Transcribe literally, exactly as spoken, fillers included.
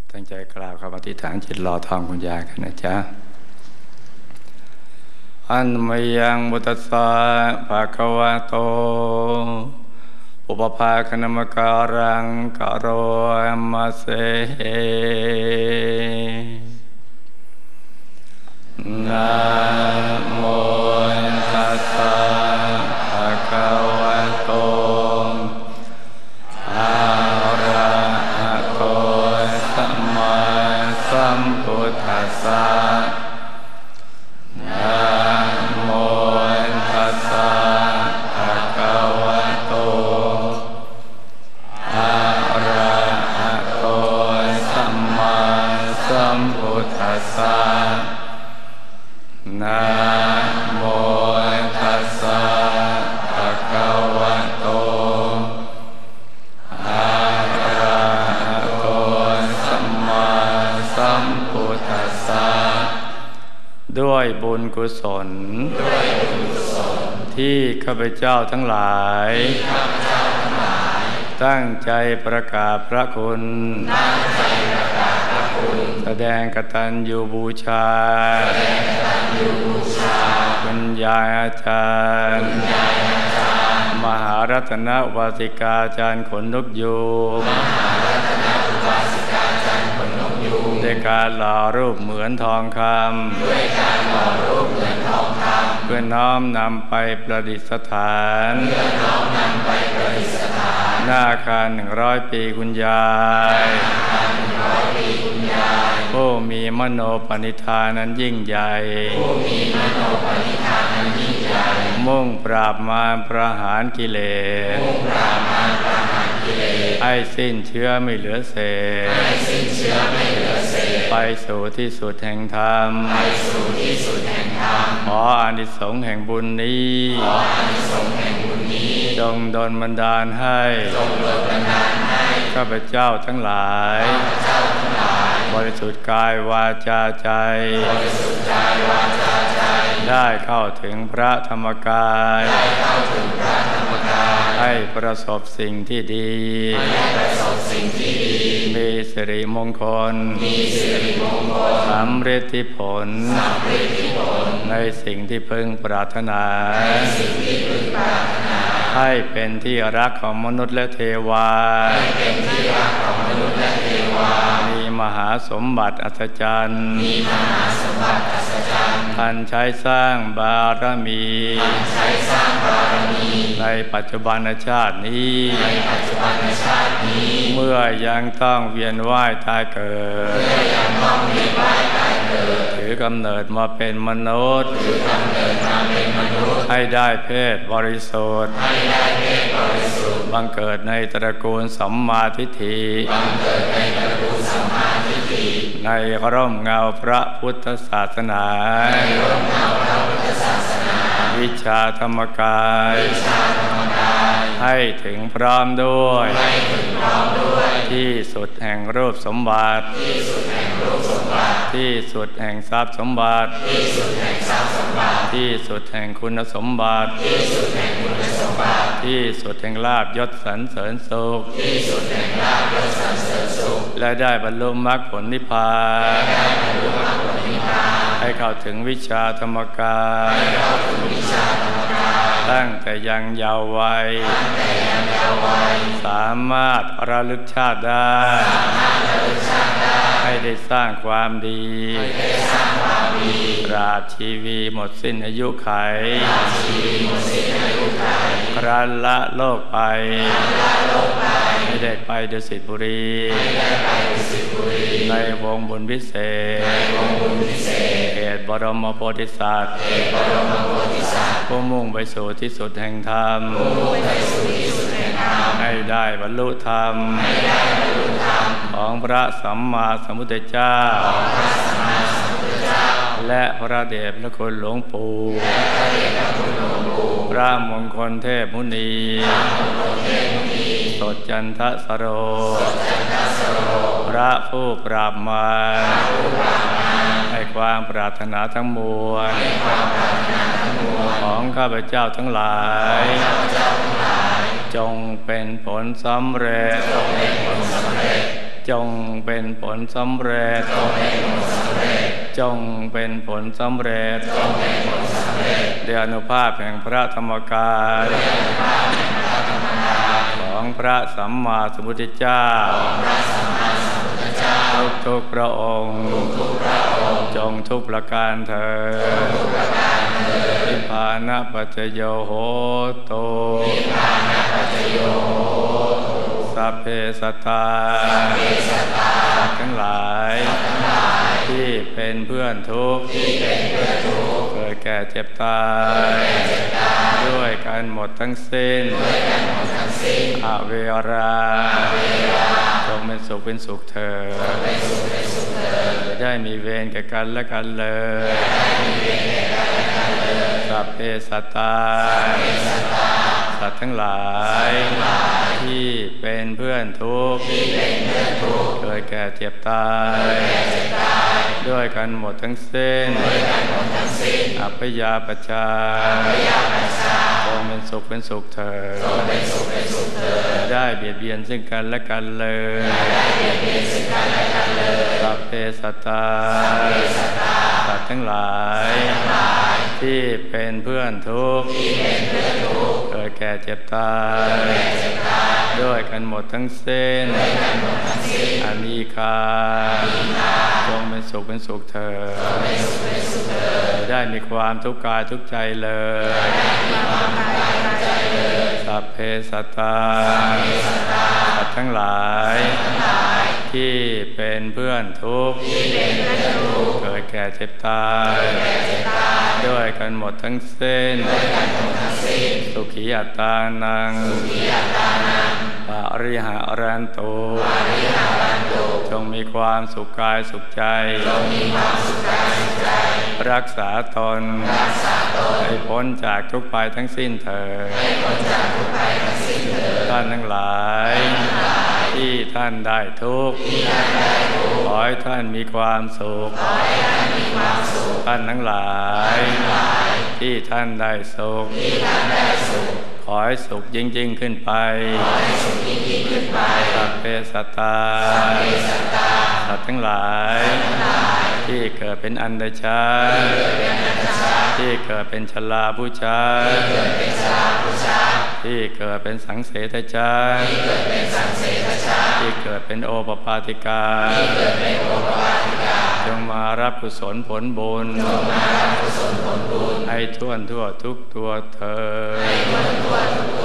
ตั้งใจกล่าวคำอธิษฐานจิตรอทองคุณยายกันนะจ๊ะอันมยังบุตสะภะคะวะโตอุปภาคณมการังกโรมัสเสนะโมตัสสะภะคะวะโตอะระหะโตสัมมาสัมพุทธัสสะนะโมตัสสะภะคะวะโตอะระหะโตสัมมาสัมพุทธัสสะนะโมตัสสะภะคะวะโตอะระหะโตสัมมาสัมพุทธัสสะด้วยบุญกุศลที่ข้าพเจ้าทั้งหลายตั้งใจประกาศพระคุณแสดงกตัญญูบูชาคุณยายอาจารย์มหารัตนวาสิกาจารย์ขนนกยูงด้วยการหล่อรูปเหมือนทองคำเพื่อน้อมนำไปประดิษฐานหน้าอาคารหนึ่งร้อยปีคุณยายผู้มีมโนปณิธานนั้นยิ่งใหญ่มุ่งปราบมารประหารกิเลสให้สิ้นเชื้อไม่เหลือเศษไปสู่ที่สุดแห่งธรรมขออานิสงส์แห่งบุญนี้จงดลบันดาลให้ข้าพเจ้าทั้งหลายบริสุทธิ์กายวาจาใจได้เข้าถึงพระธรรมกายให้ประสบสิ่งที่ดีมีสิริมงคลสำฤทธิผลในสิ่งที่พึงปรารถนาให้เป็นที่รักของมนุษย์และเทวามีมหาสมบัติอัศจรรย์ท่านใช้สร้างบารมีในปัจจุบันชาตินี้เมื่อยังต้องเวียนว่ายตายเกิดถือกำเนิดมาเป็นมนุษย์ให้ได้เพศบริสุทธิ์บังเกิดในตระกูลสัมมาทิฏฐิในร่มเงาพระพุทธศาสนาวิชาธรรมกายให้ถึงพร้อมด้วยที่สุดแห่งรูปสมบัติที่สุดแห่งทรัพย์สมบัติที่สุดแห่งคุณสมบัติที่สุดแห่งลาภยศสรรเสริญสุขและได้บรรลุมรรคผลนิพพานให้เข้าถึงวิชาธรรมกายตั้งแต่ยังเยาว์วัยสามารถระลึกชาติได้ให้ได้สร้างความดีตราบชีวีหมดสิ้นอายุไขครั้นละโลกไปไม่ได้ไปดุสิตบุรีในวงบุญพิเศษเขตบรมโพธิสัตว์ผู้มุ่งไปสู่ที่สุดแห่งธรรมให้ได้บรรลุธรรมของพระสัมมาสัมพุทธเจ้าและพระเดชพระคุณหลวงปู่พระมงคลเทพมุนีสดจันทสโรพระผู้ปราบมารให้ความปรารถนาทั้งมวลของข้าพเจ้าทั้งหลายจงเป็นผลสำเร็จจงเป็นผลสำเร็จจงเป็นผลสำเร็จด้วยอนุภาพแห่งพระธรรมกายของพระสัมมาสัมพุทธเจ้าทุกทุกพระองค์จงทุกประการเถิดนิพพานะปัจจโยโหตุสัพเพสัตตาสัตว์ทั้งหลายที่เป็นเพื่อนทุกข์เกิดแก่เจ็บตายด้วยกันหมดทั้งสิ้นอเวราจงเป็นสุขเป็นสุขเถิดได้มีเวรแก่กันและกันเลยสัพเพสัตตาสัตว์ทั้งหลายที่เป็นเพื่อนทุกข์เกิดแก่เจ็บตายด้วยกันหมดทั้งสิ้นอัพยาปัชชาจงเป็นสุขเป็นสุขเถิดได้เบียดเบียนซึ่งกันและกันเลยสัพเพสัตตาสัตว์ทั้งหลายที่เป็นเพื่อนทุกข์เกิดแก่เจ็บตายด้วยกันหมดทั้งสิ้นอามีคาจงเป็นสุขเป็นสุขเถิดได้มีความทุกข์กายทุกข์ใจเลยสัพเพสัตตาสัตว์ทั้งหลายที่เป็นเพื่อนทุกข์เกิดแก่เจ็บตายด้วยกันหมดทั้งสิ้นสุขีอัตตานังปาริหารันตุจงมีความสุขกายสุขใจรักษาตนให้พ้นจากทุกภัยทั้งสิ้นเถิดท่านทั้งหลายที่ท่านได้ทุกข์ขอให้ท่านมีความสุขท่านทั้งหลายที่ท่านได้สุขขอให้สุขยิ่งยิ่งขึ้นไปสัพเพสัตตาสัตว์ทั้งหลายที่เกิดเป็นอันดชาที่เกิดเป็นชราผู้ชาที่เกิดเป็นสังเสทชาที่เกิดเป็นโอปปาติกาจงมารับกุศลผลบุญให้ทั่วทั่วทุกตัวเธอ